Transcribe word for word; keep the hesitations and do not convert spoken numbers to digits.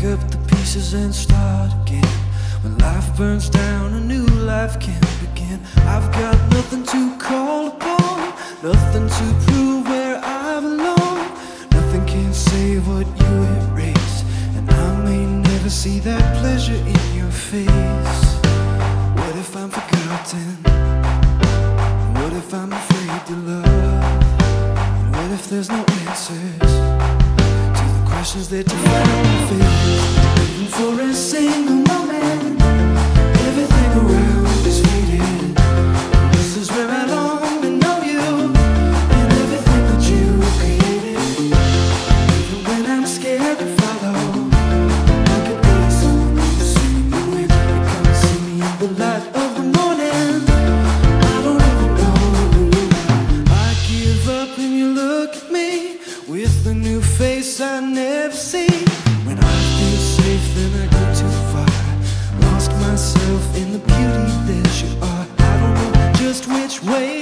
up the pieces and start again. When life burns down, a new life can begin. I've got nothing to call upon, nothing to prove where I belong. Nothing can save what you erase, and I may never see that pleasure in your face. What if I'm forgotten? What if I'm afraid to love? And what if there's no answers to the questions that define my face? Even for a single moment, everything around is faded. This is where I long to know you, and everything that you created. Even when I'm scared to follow, I could be a song you sing. And when you come and see me in the light of the morning, I don't even know. I give up and you look at me with a new face I never see. When I feel safe, then I go too far. Lost myself in the beauty that you are. I don't know just which way